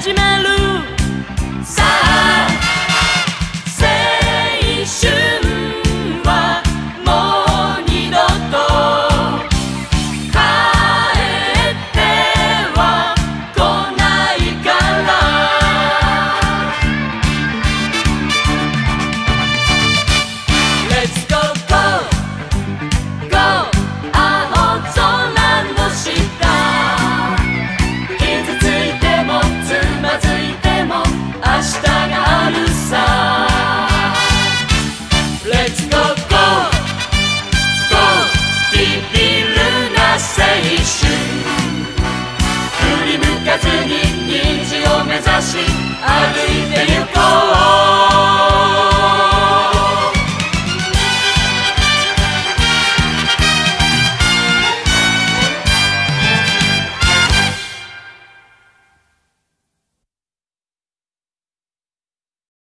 始める。さあ青春はもう二度と帰っては来ないから。 Let's go go go 青空の下、傷ついてもつまずいても明日があるさ。 Let's go go go ビビるな青春、振り向かずに虹を目指し歩いてゆく。